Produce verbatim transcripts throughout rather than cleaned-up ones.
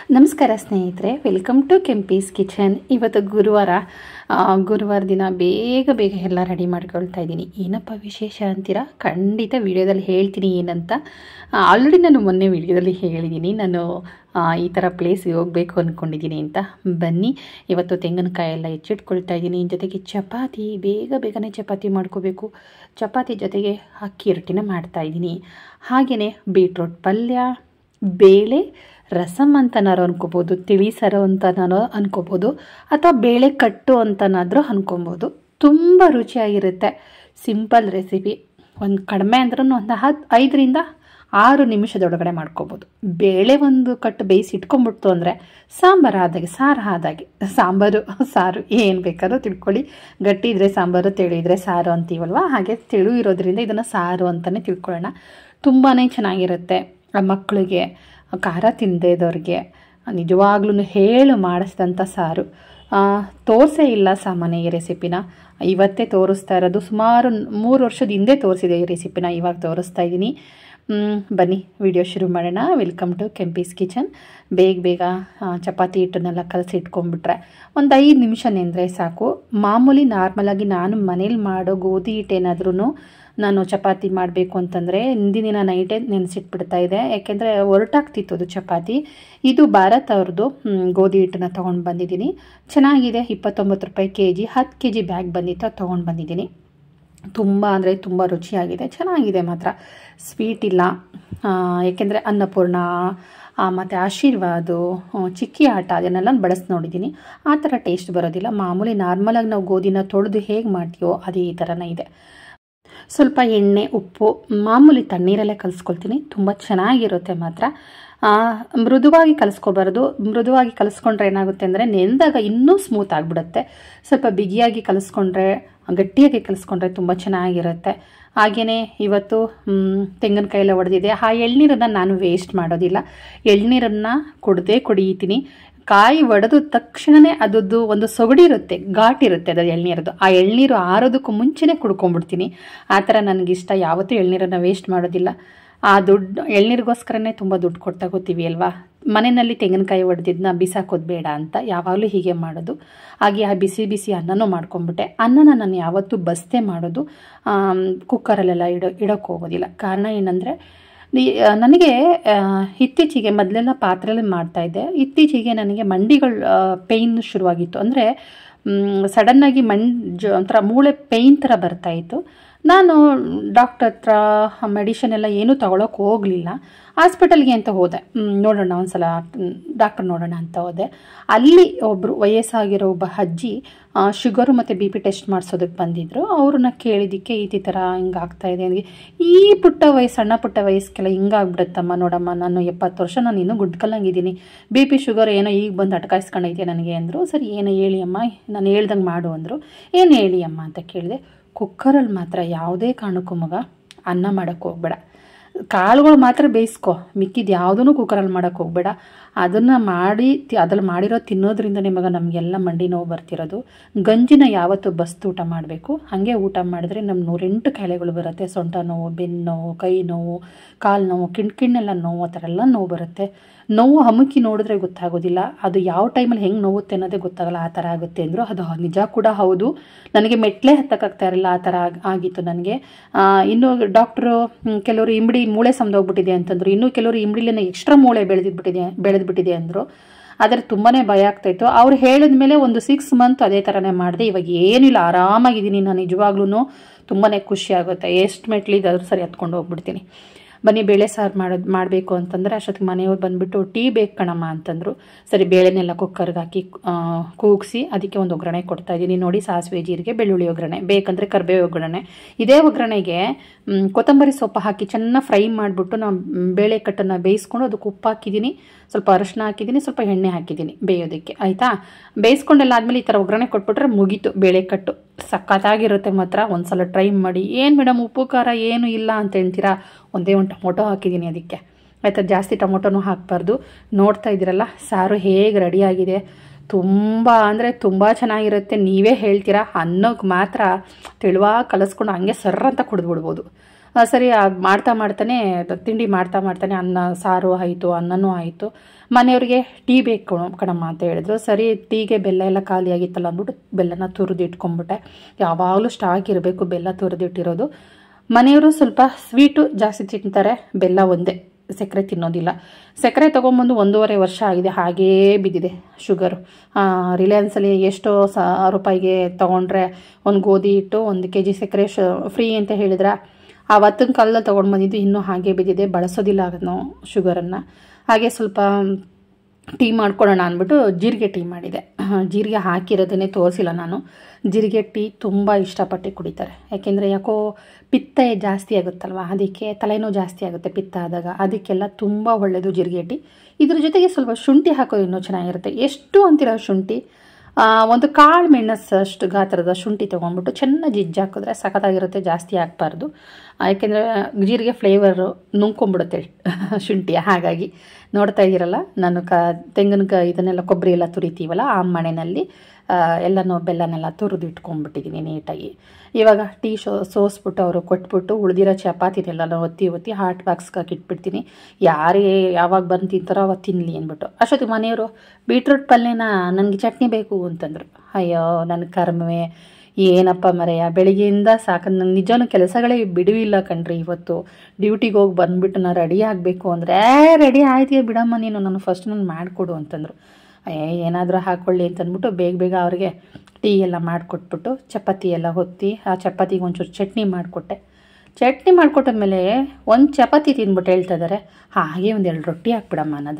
ನಮಸ್ಕಾರ ಸ್ನೇಹಿತರೆ, welcome to Kempi's kitchen. ಇವತ್ತು ಗುರುವಾರ ಗುರುವಾರ ದಿನ ಬೇಗ ಬೇಗ ಎಲ್ಲ ರೆಡಿ ಮಾಡ್ಕೊಳ್ತಾ ಇದ್ದೀನಿ. ಏನಪ್ಪ ವಿಶೇಷ ಅಂತೀರಾ? ಖಂಡಿತ ವಿಡಿಯೋದಲ್ಲಿ ಹೇಳ್ತೀನಿ ಏನಂತ. ಆಲ್ರೆಡಿ ನಾನು ಮೊನ್ನೆ ವಿಡಿಯೋದಲ್ಲಿ ಹೇಳಿದ್ದೀನಿ, ನಾನು ಈ ಥರ ಪ್ಲೇಸ್ಗೆ ಹೋಗಬೇಕು ಅಂದ್ಕೊಂಡಿದ್ದೀನಿ ಅಂತ. ಬನ್ನಿ, ಇವತ್ತು ತೆಂಗಿನಕಾಯಿ ಎಲ್ಲ ಹೆಚ್ಚಿಟ್ಕೊಳ್ತಾ ಇದ್ದೀನಿ. ಜೊತೆಗೆ ಚಪಾತಿ, ಬೇಗ ಬೇಗನೆ ಚಪಾತಿ ಮಾಡ್ಕೋಬೇಕು. ಚಪಾತಿ ಜೊತೆಗೆ ಅಕ್ಕಿ ರೊಟ್ಟಿನ ಮಾಡ್ತಾಯಿದ್ದೀನಿ. ಹಾಗೆಯೇ ಬೀಟ್ರೋಟ್ ಪಲ್ಯ, ಬೇಳೆ ರಸಮ್ ಅಂತನಾರು ಅನ್ಕೋಬೋದು, ತಿಳಿ ಸಾರು ಅಂತನಾರು ಅನ್ಕೋಬೋದು, ಅಥವಾ ಬೇಳೆ ಕಟ್ಟು ಅಂತನಾದರೂ ಅನ್ಕೊಬೋದು. ತುಂಬ ರುಚಿಯಾಗಿರುತ್ತೆ. Simple recipe. ಒಂದು ಕಡಿಮೆ ಅಂದ್ರೂ ಒಂದು ಹತ್ತು ಐದರಿಂದ ಆರು ನಿಮಿಷದೊಳಗಡೆ ಮಾಡ್ಕೋಬೋದು. ಬೇಳೆ ಒಂದು ಕಟ್ಟು ಬೇಯಿಸಿ ಇಟ್ಕೊಂಡ್ಬಿಡ್ತು ಅಂದರೆ ಸಾಂಬಾರು ಆದಾಗೆ, ಸಾರು ಆದಾಗೆ. ಸಾಂಬಾರು ಸಾರು ಏನು ಬೇಕಾದ್ರೂ ತಿಳ್ಕೊಳ್ಳಿ. ಗಟ್ಟಿ ಇದ್ದರೆ ಸಾಂಬಾರು, ತೆಳು ಇದ್ದರೆ ಸಾರು ಅಂತೀವಲ್ವ, ಹಾಗೆ ತೆಳು ಇರೋದ್ರಿಂದ ಇದನ್ನು ಸಾರು ಅಂತಲೇ ತಿಳ್ಕೊಳ್ಳೋಣ. ತುಂಬಾ ಚೆನ್ನಾಗಿರುತ್ತೆ. ಮಕ್ಕಳಿಗೆ, ಖಾರ ತಿನ್ನದೇ ಇದ್ದವ್ರಿಗೆ ನಿಜವಾಗ್ಲೂ ಹೇಳು ಮಾಡಿಸಿದಂಥ ಸಾರು. ತೋರಿಸೇ ಇಲ್ಲ ಸಾಮಾನ್ಯ ಈ ರೆಸಿಪಿನ, ಇವತ್ತೇ ತೋರಿಸ್ತಾ ಇರೋದು. ಸುಮಾರು ಮೂರು ವರ್ಷದ ಹಿಂದೆ ತೋರಿಸಿದೆ ಈ ರೆಸಿಪಿನ, ಇವಾಗ ತೋರಿಸ್ತಾ ಇದ್ದೀನಿ. ಬನ್ನಿ ವಿಡಿಯೋ ಶುರು ಮಾಡೋಣ. Welcome to Kempi's kitchen. ಬೇಗ ಬೇಗ ಚಪಾತಿ ಹಿಟ್ಟನ್ನೆಲ್ಲ ಕಲಸಿ ಇಟ್ಕೊಂಡ್ಬಿಟ್ರೆ ಒಂದು ಐದು ನಿಮಿಷ ನೆಂದರೆ ಸಾಕು. ಮಾಮೂಲಿ ನಾರ್ಮಲಾಗಿ ನಾನು ಮನೇಲಿ ಮಾಡೋ ಗೋಧಿ ಹಿಟ್ಟೇನಾದ್ರೂ ನಾನು ಚಪಾತಿ ಮಾಡಬೇಕು ಅಂತಂದರೆ ಹಿಂದಿನ ದಿನ ನೈಟೇ ನೆನೆಸಿಟ್ಬಿಡ್ತಾ ಇದೆ, ಯಾಕೆಂದರೆ ಹೊರಟಾಗ್ತಿತ್ತು ಅದು ಚಪಾತಿ. ಇದು ಭಾರತ್ ಅವ್ರದ್ದು ಗೋಧಿ ಹಿಟ್ಟನ್ನ ತೊಗೊಂಡು ಬಂದಿದ್ದೀನಿ. ಚೆನ್ನಾಗಿದೆ. ಇಪ್ಪತ್ತೊಂಬತ್ತು ರೂಪಾಯಿ ಕೆ ಜಿ, ಹತ್ತು ಕೆ ಜಿ ಬ್ಯಾಗ್ ಬಂದಿತ್ತು, ಅದು ತೊಗೊಂಡು ಬಂದಿದ್ದೀನಿ. ತುಂಬ ಅಂದರೆ ತುಂಬ ರುಚಿಯಾಗಿದೆ, ಚೆನ್ನಾಗಿದೆ ಮಾತ್ರ. ಸ್ವೀಟ್ ಇಲ್ಲ, ಏಕೆಂದರೆ ಅನ್ನಪೂರ್ಣ ಮತ್ತು ಆಶೀರ್ವಾದ, ಚಿಕ್ಕಿ ಆಟ ಅದನ್ನೆಲ್ಲ ಬಳಸಿ ನೋಡಿದ್ದೀನಿ. ಆ ಥರ ಟೇಸ್ಟ್ ಬರೋದಿಲ್ಲ. ಮಾಮೂಲಿ ನಾರ್ಮಲಾಗಿ ನಾವು ಗೋಧಿನ ತೊಳೆದು ಹೇಗೆ ಮಾಡ್ತೀವೋ ಅದೇ ಈ ಥರನೇ ಇದೆ. ಸ್ವಲ್ಪ ಎಣ್ಣೆ, ಉಪ್ಪು, ಮಾಮೂಲಿ ತಣ್ಣೀರಲ್ಲೇ ಕಲಿಸ್ಕೊಳ್ತೀನಿ. ತುಂಬ ಚೆನ್ನಾಗಿರುತ್ತೆ ಮಾತ್ರ. ಮೃದುವಾಗಿ ಕಲಿಸ್ಕೋಬಾರ್ದು. ಮೃದುವಾಗಿ ಕಲಿಸ್ಕೊಂಡ್ರೆ ಏನಾಗುತ್ತೆ ಅಂದರೆ ನೆಂದಾಗ ಇನ್ನೂ ಸ್ಮೂತ್ ಆಗಿಬಿಡುತ್ತೆ. ಸ್ವಲ್ಪ ಬಿಗಿಯಾಗಿ ಕಲಿಸ್ಕೊಂಡ್ರೆ, ಗಟ್ಟಿಯಾಗಿ ಕಲಿಸ್ಕೊಂಡ್ರೆ ತುಂಬ ಚೆನ್ನಾಗಿರುತ್ತೆ. ಹಾಗೆಯೇ ಇವತ್ತು ತೆಂಗಿನಕಾಯಿ ಎಲ್ಲ ಒಡೆದಿದೆ. ಆ ಎಳ್ನೀರನ್ನು ನಾನು ವೇಸ್ಟ್ ಮಾಡೋದಿಲ್ಲ. ಎಳ್ನೀರನ್ನು ಕುಡ್ದೇ ಕುಡಿತೀನಿ. ಕಾಯಿ ಒಡೆದ ತಕ್ಷಣವೇ ಅದದ್ದು ಒಂದು ಸೊಗಡಿರುತ್ತೆ, ಘಾಟಿರುತ್ತೆ ಅದು ಎಳ್ನೀರದು. ಆ ಎಳ್ನೀರು ಆರೋದಕ್ಕೂ ಮುಂಚೆನೇ ಕುಡ್ಕೊಂಡ್ಬಿಡ್ತೀನಿ. ಆ ಥರ ನನಗಿಷ್ಟ. ಯಾವತ್ತೂ ಎಳ್ನೀರನ್ನು ವೇಸ್ಟ್ ಮಾಡೋದಿಲ್ಲ. ಆ ದುಡ್ಡು ಎಳ್ನೀರಿಗೋಸ್ಕರನೇ ತುಂಬ ದುಡ್ಡು ಕೊಟ್ಟು ತಗೋತೀವಿ ಅಲ್ವಾ. ಮನೆಯಲ್ಲಿ ತೆಂಗಿನಕಾಯಿ ಒಡೆದಿದ್ದನ್ನ ಬಿಸಾಕೋದು ಬೇಡ ಅಂತ ಯಾವಾಗಲೂ ಹೀಗೆ ಮಾಡೋದು. ಹಾಗೆ ಆ ಬಿಸಿ ಬಿಸಿ ಅನ್ನನೂ ಮಾಡ್ಕೊಂಬಿಟ್ಟೆ. ಅನ್ನನ ನಾನು ಯಾವತ್ತೂ ಬಸ್ತೆ ಮಾಡೋದು, ಕುಕ್ಕರಲ್ಲೆಲ್ಲ ಇಡೋ ಇಡೋಕ್ಕೆ ಹೋಗೋದಿಲ್ಲ. ಕಾರಣ ಏನಂದರೆ, ನನಗೆ ಇತ್ತೀಚೆಗೆ ಮೊದಲೆಲ್ಲ ಪಾತ್ರೆಯಲ್ಲಿ ಮಾಡ್ತಾಯಿದ್ದೆ. ಇತ್ತೀಚೆಗೆ ನನಗೆ ಮಂಡಿಗಳು ಪೇಯ್ನ್ ಶುರುವಾಗಿತ್ತು. ಅಂದರೆ ಸಡನ್ನಾಗಿ ಮಂಜು ಒಂಥರ ಮೂಳೆ ಪೇಯ್ನ್ ಥರ ಬರ್ತಾಯಿತ್ತು. ನಾನು ಡಾಕ್ಟರ್ ಹತ್ರ ಮೆಡಿಷನ್ ಎಲ್ಲ ಏನೂ ತೊಗೊಳಕ್ಕೆ ಹೋಗಲಿಲ್ಲ. ಹಾಸ್ಪಿಟಲ್ಗೆ ಅಂತ ಹೋದೆ, ನೋಡೋಣ ಒಂದು ಸಲ ಡಾಕ್ಟರ್ ನೋಡೋಣ ಅಂತ ಹೋದೆ. ಅಲ್ಲಿ ಒಬ್ಬರು ವಯಸ್ಸಾಗಿರೋ ಒಬ್ಬ ಅಜ್ಜಿ ಶುಗರು ಮತ್ತು ಬಿ ಪಿ ಟೆಸ್ಟ್ ಮಾಡಿಸೋದಕ್ಕೆ ಬಂದಿದ್ದರು. ಅವ್ರನ್ನ ಕೇಳಿದ್ದಕ್ಕೆ ಈ ಥರ ಹಿಂಗೆ ಆಗ್ತಾಯಿದೆ ನನಗೆ. ಈ ಪುಟ್ಟ ವಯಸ್ಸು, ಸಣ್ಣ ಪುಟ್ಟ ವಯಸ್ಸಿಗೆಲ್ಲ ಹಿಂಗಾಗ್ಬಿಡುತ್ತಮ್ಮ, ನೋಡಮ್ಮ ನಾನು ಎಪ್ಪತ್ತು ವರ್ಷ, ನಾನು ಇನ್ನೂ ಗುಡ್ಕಲ್ಲಂಗಿದ್ದೀನಿ, ಬಿ ಪಿ ಶುಗರ್ ಏನೋ ಈಗ ಬಂದು ಅಟಕಾಯಿಸ್ಕೊಂಡೈತೆ ನನಗೆ ಅಂದರು. ಸರಿ ಏನು ಹೇಳಿ ಅಮ್ಮ, ನಾನು ಹೇಳ್ದಂಗೆ ಮಾಡು ಅಂದರು. ಏನು ಹೇಳಿ ಅಮ್ಮ ಅಂತ ಕೇಳಿದೆ. ಕುಕ್ಕರಲ್ಲಿ ಮಾತ್ರ ಯಾವುದೇ ಕಾರಣಕ್ಕೂ ಮಗ ಅನ್ನ ಮಾಡೋಕ್ಕೆ ಹೋಗಬೇಡ. ಕಾಳುಗಳು ಮಾತ್ರ ಬೇಯಿಸ್ಕೊ, ಮಿಕ್ಕಿದ್ದು ಯಾವುದೂ ಕುಕ್ಕರಲ್ಲಿ ಮಾಡೋಕ್ಕೆ ಹೋಗಬೇಡ. ಅದನ್ನು ಮಾಡಿ ಅದ್ರಲ್ಲಿ ಮಾಡಿರೋ ತಿನ್ನೋದ್ರಿಂದ ನಿಮಗೆ ನಮಗೆಲ್ಲ ಮಂಡಿ ನೋವು ಬರ್ತಿರೋದು. ಗಂಜಿನ ಯಾವತ್ತೂ ಬಸ್ತು ಊಟ ಮಾಡಬೇಕು. ಹಾಗೆ ಊಟ ಮಾಡಿದ್ರೆ ನಮ್ಮ ನೂರೆಂಟು ಕಾಯಿಲೆಗಳು ಬರುತ್ತೆ. ಸೊಂಟ ನೋವು, ಬೆನ್ನು ನೋವು, ಕೈ ನೋವು, ಕಾಲು ನೋವು, ಕಿಣ್ ಕಿಣ್ಣೆಲ್ಲ ನೋವು, ಆ ಥರ ಎಲ್ಲ ನೋವು ಬರುತ್ತೆ. ನೋವು ಹಮುಕಿ ನೋಡಿದ್ರೆ ಗೊತ್ತಾಗೋದಿಲ್ಲ, ಅದು ಯಾವ ಟೈಮಲ್ಲಿ ಹೆಂಗೆ ನೋವುತ್ತೆ ಅನ್ನೋದೇ ಗೊತ್ತಾಗಲ್ಲ, ಆ ಥರ ಆಗುತ್ತೆ ಅಂದರು. ಅದು ನಿಜ ಕೂಡ ಹೌದು. ನನಗೆ ಮೆಟ್ಲೆ ಹತ್ತಕ್ಕಾಗ್ತಾ ಇರಲಿಲ್ಲ, ಆ ಥರ ಆಗಿತ್ತು ನನಗೆ. ಇನ್ನು ಡಾಕ್ಟ್ರು ಕೆಲವರು ಇಂಬಡಿ ಮೂಳೆ ಸಮದೋಗ್ಬಿಟ್ಟಿದೆ ಅಂತಂದರು. ಇನ್ನೂ ಕೆಲವರು ಇಂಬಡಿಲೇನೆ ಎಕ್ಸ್ಟ್ರಾ ಮೂಳೆ ಬೆಳೆದಿದ್ಬಿಟ್ಟಿದೆ ಬೆಳೆದ್ಬಿಟ್ಟಿದೆ ಅಂದರು. ಆದರೆ ತುಂಬಾ ಭಯ ಆಗ್ತಾಯಿತ್ತು. ಅವ್ರು ಹೇಳಿದ ಮೇಲೆ ಒಂದು ಸಿಕ್ಸ್ ಮಂತ್ ಅದೇ ಥರನೇ ಮಾಡಿದೆ. ಇವಾಗ ಏನಿಲ್ಲ, ಆರಾಮಾಗಿದ್ದೀನಿ ನಾನು. ನಿಜವಾಗ್ಲೂ ತುಂಬಾ ಖುಷಿ ಆಗುತ್ತೆ. ಎಷ್ಟು ಮೆಟ್ಲಿದ್ದಾದ್ರೂ ಸರಿ ಹತ್ಕೊಂಡು ಹೋಗ್ಬಿಡ್ತೀನಿ. ಬನ್ನಿ ಬೇಳೆ ಸಾರು ಮಾಡೋದು ಮಾಡಬೇಕು ಅಂತಂದರೆ ಅಷ್ಟೊತ್ತಿಗೆ ಮನೆಯವ್ರು ಬಂದುಬಿಟ್ಟು ಟೀ ಬೇಕು ಕಣಮ್ಮ ಅಂತಂದರು. ಸರಿ ಬೇಳೆನೆಲ್ಲ ಕುಕ್ಕರ್ಗೆ ಹಾಕಿ ಕೂಗಿಸಿ ಅದಕ್ಕೆ ಒಂದು ಒಗ್ಗರಣೆ ಕೊಡ್ತಾಯಿದ್ದೀನಿ. ನೋಡಿ, ಸಾಸಿವೆ, ಜೀರಿಗೆ, ಬೆಳ್ಳುಳ್ಳಿ ಒಗ್ಗರಣೆ, ಬೇಕಂದರೆ ಕರಿಬೇವು ಒಗ್ಗರಣೆ. ಇದೇ ಒಗ್ಗರಣೆಗೆ ಕೊತ್ತಂಬರಿ ಸೊಪ್ಪು ಹಾಕಿ ಚೆನ್ನಾಗಿ ಫ್ರೈ ಮಾಡಿಬಿಟ್ಟು ನಾವು ಬೇಳೆ ಕಟ್ಟನ್ನು ಬೇಯಿಸ್ಕೊಂಡು ಅದಕ್ಕೆ ಉಪ್ಪು ಹಾಕಿದ್ದೀನಿ, ಸ್ವಲ್ಪ ಅರಶಿನ ಹಾಕಿದ್ದೀನಿ, ಸ್ವಲ್ಪ ಎಣ್ಣೆ ಹಾಕಿದ್ದೀನಿ ಬೇಯೋದಕ್ಕೆ. ಆಯಿತಾ, ಬೇಯಿಸ್ಕೊಂಡೆಲ್ಲ ಆದಮೇಲೆ ಈ ಥರ ಒಗ್ಗರಣೆ ಕೊಟ್ಬಿಟ್ರೆ ಮುಗೀತು ಬೇಳೆ ಕಟ್ಟು. ಸಖತ್ತಾಗಿರುತ್ತೆ ಮಾತ್ರ. ಒಂದು ಸಲ ಟ್ರೈ ಮಾಡಿ. ಏನು ಮೇಡಮ್ ಉಪ್ಪು ಖಾರ ಏನೂ ಇಲ್ಲ ಅಂತ ಹೇಳ್ತೀರಾ? ಒಂದೇ ಒಂದು ಟೊಮೊಟೊ ಹಾಕಿದ್ದೀನಿ ಅದಕ್ಕೆ. ಆಯಿತಾ, ಜಾಸ್ತಿ ಟೊಮೊಟೊನೂ ಹಾಕಬಾರ್ದು. ನೋಡ್ತಾ ಇದ್ದೀರಲ್ಲ ಸಾರು ಹೇಗೆ ರೆಡಿಯಾಗಿದೆ. ತುಂಬ ಅಂದರೆ ತುಂಬ ಚೆನ್ನಾಗಿರುತ್ತೆ. ನೀವೇ ಹೇಳ್ತೀರಾ, ಅನ್ನೋಕ್ಕೆ ಮಾತ್ರ ತೆಳುವಾಗಿ ಕಲಿಸ್ಕೊಂಡು ಹಂಗೆ ಸರ್ರ ಅಂತ ಕುಡಿದ್ಬಿಡ್ಬೋದು. ಸರಿ ಅದು ಮಾಡ್ತಾ ಮಾಡ್ತಾನೆ ತಿಂಡಿ ಮಾಡ್ತಾ ಮಾಡ್ತಾನೆ ಅನ್ನ ಸಾರು ಆಯಿತು, ಅನ್ನನೂ ಆಯಿತು. ಮನೆಯವ್ರಿಗೆ ಟೀ ಬೇಕು ಕಣಮ್ಮ ಅಂತ ಹೇಳಿದ್ರು. ಸರಿ ಟೀಗೆ ಬೆಲ್ಲ ಎಲ್ಲ ಖಾಲಿ ಆಗಿತ್ತಲ್ಲ ಅಂದ್ಬಿಟ್ಟು ಬೆಲ್ಲನ ತುರಿದು ಇಟ್ಕೊಂಡ್ಬಿಟ್ಟೆ. ಯಾವಾಗಲೂ ಸ್ಟಾಕ್ ಇರಬೇಕು ಬೆಲ್ಲ ತುರಿದಿಟ್ಟಿರೋದು. ಮನೆಯವರು ಸ್ವಲ್ಪ ಸ್ವೀಟು ಜಾಸ್ತಿ ತಿಂತಾರೆ, ಬೆಲ್ಲ ಒಂದೇ, ಸಕ್ಕರೆ ತಿನ್ನೋದಿಲ್ಲ. ಸಕ್ಕರೆ ತೊಗೊಂಬಂದು ಒಂದೂವರೆ ವರ್ಷ ಆಗಿದೆ, ಹಾಗೇ ಬಿದ್ದಿದೆ ಶುಗರು. ರಿಲಯನ್ಸಲ್ಲಿ ಎಷ್ಟೋ ಸ ರೂಪಾಯಿಗೆ ತೊಗೊಂಡ್ರೆ ಒಂದು ಗೋಧಿ ಹಿಟ್ಟು ಒಂದು ಕೆ ಜಿ ಸಕ್ಕರೆ ಶ್ ಫ್ರೀ ಅಂತ ಹೇಳಿದ್ರೆ ಆವತ್ತಿನ ಕಾಲದಲ್ಲಿ ತೊಗೊಂಡು ಬಂದಿದ್ದು ಇನ್ನೂ ಹಾಗೆ ಬಿದ್ದಿದೆ. ಬಳಸೋದಿಲ್ಲ ಅದನ್ನು ಶುಗರನ್ನು. ಹಾಗೆ ಸ್ವಲ್ಪ ಟೀ ಮಾಡ್ಕೊಳ್ಳೋಣ ಅಂದ್ಬಿಟ್ಟು ಜೀರಿಗೆ ಟೀ ಮಾಡಿದೆ. ಜೀರಿಗೆ ಹಾಕಿರೋದನ್ನೇ ತೋರಿಸಿಲ್ಲ ನಾನು. ಜೀರಿಗೆ ಟೀ ತುಂಬ ಇಷ್ಟಪಟ್ಟು ಕುಡಿತಾರೆ. ಯಾಕೆಂದರೆ ಯಾಕೋ ಪಿತ್ತ ಜಾಸ್ತಿ ಆಗುತ್ತಲ್ವ, ಅದಕ್ಕೆ ತಲೆನೋವು ಜಾಸ್ತಿ ಆಗುತ್ತೆ ಪಿತ್ತ ಆದಾಗ. ಅದಕ್ಕೆಲ್ಲ ತುಂಬ ಒಳ್ಳೆಯದು ಜೀರಿಗೆ ಟೀ. ಇದ್ರ ಜೊತೆಗೆ ಸ್ವಲ್ಪ ಶುಂಠಿ ಹಾಕೋದು ಇನ್ನೂ ಚೆನ್ನಾಗಿರುತ್ತೆ. ಎಷ್ಟು ಅಂತೀರ ಶುಂಠಿ? ಒಂದು ಕಾಳು ಮೆಣಸಷ್ಟು ಗಾತ್ರದ ಶುಂಠಿ ತೊಗೊಂಡ್ಬಿಟ್ಟು ಚೆನ್ನಾಗಿ ಜಿಜ್ಜಿ ಹಾಕಿದ್ರೆ ಸಖತ್ತಾಗಿರುತ್ತೆ. ಜಾಸ್ತಿ ಹಾಕ್ಬಾರ್ದು, ಯಾಕೆಂದರೆ ಜೀರಿಗೆ ಫ್ಲೇವರು ನುಂಗ್ಕೊಂಬಿಡುತ್ತೆ ಶುಂಠಿ. ಹಾಗಾಗಿ ನೋಡ್ತಾ ಇದ್ದೀರಲ್ಲ, ನಾನು ಕ ತೆಂಗಿನಕಾಯಿ ಇದನ್ನೆಲ್ಲ ಕೊಬ್ಬರಿ ಎಲ್ಲ ತುರಿತೀವಲ್ಲ ಆ ಮಣೆಯಲ್ಲಿ ಎಲ್ಲನೂ ಬೆಲ್ಲನೆಲ್ಲ ತುರಿದು ಇಟ್ಕೊಂಡ್ಬಿಟ್ಟಿದ್ದೀನಿ ನೀಟಾಗಿ. ಇವಾಗ ಟೀ ಶೋ ಸೋಸ್ಬಿಟ್ಟು ಅವರು ಕೊಟ್ಬಿಟ್ಟು ಉಳಿದಿರೋ ಚಪಾತಿನೆಲ್ಲ ಒತ್ತಿ ಒತ್ತಿ ಹಾಟ್ ಬಾಕ್ಸ್ಗೆ ಹಾಕಿಟ್ಬಿಡ್ತೀನಿ. ಯಾರೇ ಯಾವಾಗ ಬಂದು ತಿಂತಾರೋ ಅವಾಗ ತಿನ್ನಲಿ ಅಂದ್ಬಿಟ್ಟು. ಅಷ್ಟೊತ್ತಿಗೆ ಮನೆಯವರು ಬೀಟ್ರೂಟ್ ಪಲ್ಯನ ನನಗೆ ಚಟ್ನಿ ಬೇಕು ಅಂತಂದರು. ಅಯ್ಯೋ ನನ್ನ ಕರ್ಮವೇ, ಏನಪ್ಪ ಮರೆಯ, ಬೆಳಿಗ್ಗೆಯಿಂದ ಸಾಕು. ನನ್ನ ನಿಜನೂ ಕೆಲಸಗಳೇ ಬಿಡುವಿಲ್ಲ ಕಣ್ರಿ. ಇವತ್ತು ಡ್ಯೂಟಿಗೆ ಹೋಗಿ ಬಂದುಬಿಟ್ಟು ನಾನು ರೆಡಿ ಆಗಬೇಕು ಅಂದರೆ ರೆಡಿ ಆಯ್ತೀಯ ಬಿಡಮ್ಮ ನೀನು, ನಾನು ಫಸ್ಟ್ ನಾನು ಮಾಡಿಕೊಡು ಅಂತಂದರು. ಏ ಏನಾದರೂ ಹಾಕ್ಕೊಳ್ಳಿ ಅಂತಂದ್ಬಿಟ್ಟು ಬೇಗ ಬೇಗ ಅವ್ರಿಗೆ ಟೀ ಎಲ್ಲ ಮಾಡಿಕೊಟ್ಬಿಟ್ಟು ಚಪಾತಿ ಎಲ್ಲ ಹೊತ್ತಿ ಆ ಚಪಾತಿಗೆ ಒಂಚೂರು ಚಟ್ನಿ ಮಾಡಿಕೊಟ್ಟೆ. ಚಟ್ನಿ ಮಾಡಿಕೊಟ್ಟಾದ್ಮೇಲೆ ಒಂದು ಚಪಾತಿ ತಿಂದ್ಬಿಟ್ಟು ಹೇಳ್ತಾ ಇದ್ದಾರೆ, ಹಾಗೆ ಒಂದೆರಡು ರೊಟ್ಟಿ ಹಾಕ್ಬಿಡಮ್ಮ ಅನ್ನೋದ.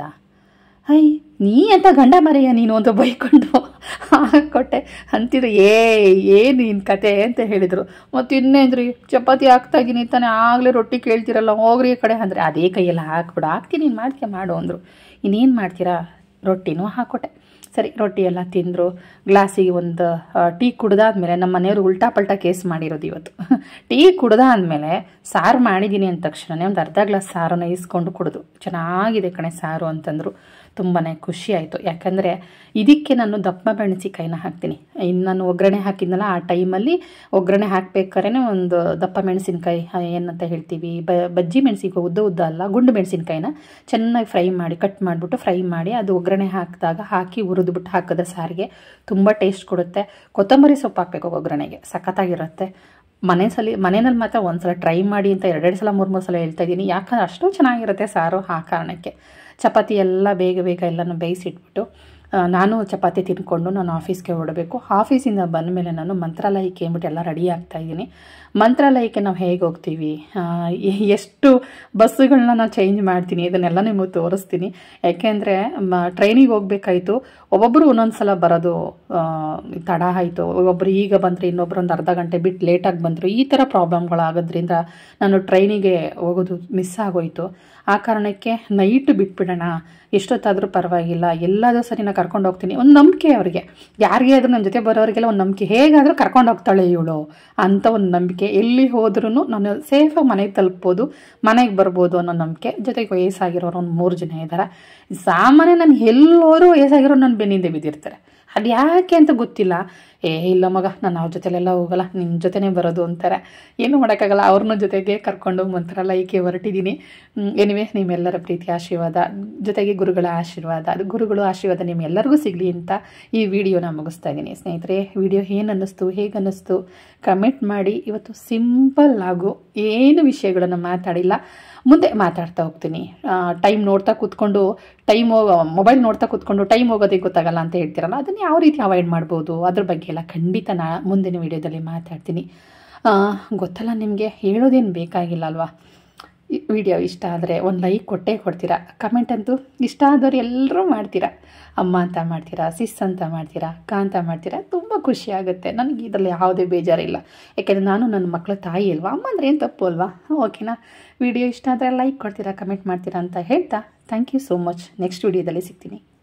ಐ ನೀ ಅಂತ ಗಂಡ ಮರೆಯ ನೀನು ಅಂತ ಬೈಕೊಂಡು ಹಾಕ್ಕೊಟ್ಟೆ ಅಂತಿದ್ರು. ಏ ಏನು ನಿನ್ನ ಕತೆ ಅಂತ ಹೇಳಿದರು. ಮತ್ತು ಇನ್ನೇಂದ್ರಿ ಚಪಾತಿ ಹಾಕ್ತಾಯಿದ್ದೀನಿ ತಾನೇ, ಆಗಲೇ ರೊಟ್ಟಿ ಕೇಳ್ತಿರಲ್ಲ ಹೋಗ್ರಿ ಈ ಕಡೆ ಅಂದರೆ, ಅದೇ ಕೈಯೆಲ್ಲ ಹಾಕ್ಬಿಡು, ಹಾಕ್ತೀನಿ ನೀನು ಮಾಡ್ತೀಯ ಮಾಡು ಅಂದರು. ಇನ್ನೇನು ಮಾಡ್ತೀರಾ, ರೊಟ್ಟಿನೂ ಹಾಕ್ಕೊಟ್ಟೆ. ಸರಿ ರೊಟ್ಟಿ ಎಲ್ಲ ತಿಂದರು. ಗ್ಲಾಸಿಗೆ ಒಂದು ಟೀ ಕುಡ್ದಾದ್ಮೇಲೆ ನಮ್ಮ ಮನೆಯವರು ಉಲ್ಟಾ ಪಲ್ಟಾ ಕೇಸ್ ಮಾಡಿರೋದು ಇವತ್ತು. ಟೀ ಕುಡ್ದಾದ್ಮೇಲೆ ಸಾರು ಮಾಡಿದ್ದೀನಿ ಅಂದ ತಕ್ಷಣ ಒಂದು ಅರ್ಧ ಗ್ಲಾಸ್ ಸಾರನ್ನು ಇಸ್ಕೊಂಡು ಕುಡಿದು ಚೆನ್ನಾಗಿದೆ ಕಣೆ ಸಾರು ಅಂತಂದರು. ತುಂಬಾ ಖುಷಿ ಆಯಿತು. ಯಾಕಂದರೆ ಇದಕ್ಕೆ ನಾನು ದಪ್ಪ ಮೆಣಸಿನ್ಕಾಯಿನ ಹಾಕ್ತೀನಿ. ಇನ್ನು ನಾನು ಒಗ್ಗರಣೆ ಹಾಕಿದ್ನಲ್ಲ ಆ ಟೈಮಲ್ಲಿ ಒಗ್ಗರಣೆ ಹಾಕಬೇಕಾದ್ರೆ ಒಂದು ದಪ್ಪ ಮೆಣಸಿನ್ಕಾಯಿ ಏನಂತ ಹೇಳ್ತೀವಿ, ಬ ಬಜ್ಜಿ ಮೆಣಸಿನ್ಕಾಯಿ ಉದ್ದ ಉದ್ದ ಅಲ್ಲ ಗುಂಡು ಮೆಣಸಿನ್ಕಾಯಿನ ಚೆನ್ನಾಗಿ ಫ್ರೈ ಮಾಡಿ ಕಟ್ ಮಾಡಿಬಿಟ್ಟು ಫ್ರೈ ಮಾಡಿ ಅದು ಒಗ್ಗರಣೆ ಹಾಕಿದಾಗ ಹಾಕಿ ಹುರಿದ್ಬಿಟ್ಟು ಹಾಕಿದ್ರೆ ಸಾರಿಗೆ ತುಂಬ ಟೇಸ್ಟ್ ಕೊಡುತ್ತೆ. ಕೊತ್ತಂಬರಿ ಸೊಪ್ಪು ಹಾಕಬೇಕು ಒಗ್ಗರಣೆಗೆ, ಸಖತ್ತಾಗಿರುತ್ತೆ. ಮನೆ ಸಲ ಮನೆಯಲ್ಲಿ ಮಾತ್ರ ಒಂದು ಸಲ ಟ್ರೈ ಮಾಡಿ ಅಂತ ಎರಡೆರಡು ಸಲ ಮೂರು ಮೂರು ಸಲ ಹೇಳ್ತಾ ಇದ್ದೀನಿ. ಯಾಕಂದ್ರೆ ಅಷ್ಟು ಚೆನ್ನಾಗಿರುತ್ತೆ ಸಾರು ಆ ಕಾರಣಕ್ಕೆ. ಚಪಾತಿ ಎಲ್ಲ ಬೇಗ ಬೇಗ ಎಲ್ಲನೂ ಬೇಯಿಸಿಟ್ಬಿಟ್ಟು ನಾನು ಚಪಾತಿ ತಿನ್ಕೊಂಡು ನಾನು ಆಫೀಸ್ಗೆ ಹೊರಡಬೇಕು. ಆಫೀಸಿಂದ ಬಂದ ಮೇಲೆ ನಾನು ಮಂತ್ರಾಲಯಕ್ಕೆ ಅಂದ್ಬಿಟ್ಟು ಎಲ್ಲ ರೆಡಿ ಆಗ್ತಾಯಿದ್ದೀನಿ. ಮಂತ್ರಾಲಯಕ್ಕೆ ನಾವು ಹೇಗೆ ಹೋಗ್ತೀವಿ, ಎಷ್ಟು ಬಸ್ಸುಗಳನ್ನ ನಾನು ಚೇಂಜ್ ಮಾಡ್ತೀನಿ, ಇದನ್ನೆಲ್ಲ ನಿಮಗೆ ತೋರಿಸ್ತೀನಿ. ಯಾಕೆಂದರೆ ಟ್ರೈನಿಗೆ ಹೋಗ್ಬೇಕಾಯಿತು, ಒಬ್ಬೊಬ್ಬರು ಒಂದೊಂದು ಸಲ ಬರೋದು ತಡ ಆಯಿತು, ಒಬ್ಬೊಬ್ಬರು ಈಗ ಬಂದರೆ ಇನ್ನೊಬ್ಬರು ಒಂದು ಅರ್ಧ ಗಂಟೆ ಬಿಟ್ಟು ಲೇಟಾಗಿ ಬಂದರು. ಈ ಥರ ಪ್ರಾಬ್ಲಮ್ಗಳಾಗೋದ್ರಿಂದ ನಾನು ಟ್ರೈನಿಗೆ ಹೋಗೋದು ಮಿಸ್ ಆಗೋಯಿತು. ಆ ಕಾರಣಕ್ಕೆ ನೈಟ್ ಬಿಟ್ಬಿಡೋಣ, ಎಷ್ಟೊತ್ತಾದರೂ ಪರವಾಗಿಲ್ಲ, ಎಲ್ಲದೂ ಸರಿ ನಾನು ಕರ್ಕೊಂಡು ಹೋಗ್ತೀನಿ. ಒಂದು ನಂಬಿಕೆ ಅವ್ರಿಗೆ, ಯಾರಿಗೆ ಆದರೂ ನನ್ನ ಜೊತೆ ಬರೋರಿಗೆಲ್ಲ ಒಂದು ನಂಬಿಕೆ, ಹೇಗಾದರೂ ಕರ್ಕೊಂಡು ಹೋಗ್ತಾಳೆ ಇವಳು ಅಂತ ಒಂದು ನಂಬಿಕೆ. ಎಲ್ಲಿ ಹೋದ್ರೂ ನಾನು ಸೇಫಾಗಿ ಮನೆಗೆ ತಲುಪ್ಬೋದು, ಮನೆಗೆ ಬರ್ಬೋದು ಅನ್ನೋ ನಂಬಿಕೆ. ಜೊತೆಗೆ ವಯಸ್ಸಾಗಿರೋರು ಒಂದು ಮೂರು ಜನ ಇದ್ದಾರೆ. ಸಾಮಾನ್ಯ ನಾನು ಎಲ್ಲರೂ ವಯಸ್ಸಾಗಿರೋರು ನನ್ನ ಬೆನ್ನಿಂದೆ ಬಿದ್ದಿರ್ತಾರೆ. ಅದು ಯಾಕೆ ಅಂತ ಗೊತ್ತಿಲ್ಲ. ಏ ಇಲ್ಲ ಮಗ, ನಾನು ಅವ್ರ ಜೊತೆಲೆಲ್ಲ ಹೋಗಲ್ಲ, ನಿಮ್ಮ ಜೊತೆನೇ ಬರೋದು ಅಂತಾರೆ. ಏನೂ ಮಾಡೋಕ್ಕಾಗಲ್ಲ, ಅವ್ರನ್ನ ಜೊತೆಗೆ ಕರ್ಕೊಂಡು ಮಂತ್ರಾಲಯಕ್ಕೆ ಹೊರಟಿದ್ದೀನಿ. ಎನಿವೆ, ನಿಮ್ಮೆಲ್ಲರ ಪ್ರೀತಿ ಆಶೀರ್ವಾದ ಜೊತೆಗೆ ಗುರುಗಳ ಆಶೀರ್ವಾದ, ಅದು ಗುರುಗಳು ಆಶೀರ್ವಾದ ನಿಮ್ಮೆಲ್ಲರಿಗೂ ಸಿಗಲಿ ಅಂತ ಈ ವಿಡಿಯೋನ ಮುಗಿಸ್ತಾ ಇದ್ದೀನಿ. ಸ್ನೇಹಿತರೆ, ವಿಡಿಯೋ ಏನು ಅನ್ನಿಸ್ತು, ಹೇಗೆ ಅನ್ನಿಸ್ತು ಕಮೆಂಟ್ ಮಾಡಿ. ಇವತ್ತು ಸಿಂಪಲ್ ಆಗು ಏನು ವಿಷಯಗಳನ್ನು ಮಾತಾಡಿಲ್ಲ, ಮುಂದೆ ಮಾತಾಡ್ತಾ ಹೋಗ್ತೀನಿ. ಟೈಮ್ ನೋಡ್ತಾ ಕೂತ್ಕೊಂಡು ಟೈಮ್ ಮೊಬೈಲ್ ನೋಡ್ತಾ ಕೂತ್ಕೊಂಡು ಟೈಮ್ ಹೋಗೋದೇ ಗೊತ್ತಾಗಲ್ಲ ಅಂತ ಹೇಳ್ತೀರಲ್ಲ, ಅದನ್ನು ಯಾವ ರೀತಿ ಅವಾಯ್ಡ್ ಮಾಡ್ಬೋದು ಅದ್ರ ಬಗ್ಗೆ ಎಲ್ಲ ಖಂಡಿತ ನಾ ಮುಂದಿನ ವಿಡಿಯೋದಲ್ಲಿ ಮಾತಾಡ್ತೀನಿ. ಗೊತ್ತಲ್ಲ, ನಿಮಗೆ ಹೇಳೋದೇನು ಬೇಕಾಗಿಲ್ಲ ಅಲ್ವಾ. ವಿಡಿಯೋ ಇಷ್ಟ ಆದರೆ ಒಂದು ಲೈಕ್ ಕೊಟ್ಟೇ ಕೊಡ್ತೀರಾ, ಕಮೆಂಟ್ ಅಂತೂ ಇಷ್ಟ ಆದವ್ರು ಎಲ್ಲರೂ ಮಾಡ್ತೀರಾ. ಅಮ್ಮ ಅಂತ ಮಾಡ್ತೀರಾ, ಸಿಸ್ ಅಂತ ಮಾಡ್ತೀರಾ, ಅಕ್ಕ ಅಂತ ಮಾಡ್ತೀರಾ, ತುಂಬ ಖುಷಿ ಆಗುತ್ತೆ ನನಗೆ. ಇದರಲ್ಲಿ ಯಾವುದೇ ಬೇಜಾರಿಲ್ಲ, ಯಾಕೆಂದರೆ ನಾನು ನನ್ನ ಮಕ್ಕಳ ತಾಯಿ ಅಲ್ವಾ. ಅಮ್ಮ ಅಂದರೆ ಏನು ತಪ್ಪು ಅಲ್ವಾ. ಓಕೆನಾ, ವಿಡಿಯೋ ಇಷ್ಟ ಆದರೆ ಲೈಕ್ ಕೊಡ್ತೀರಾ, ಕಮೆಂಟ್ ಮಾಡ್ತೀರಾ ಅಂತ ಹೇಳ್ತಾ thank you so much. Next ವಿಡಿಯೋದಲ್ಲಿ ಸಿಗ್ತೀನಿ.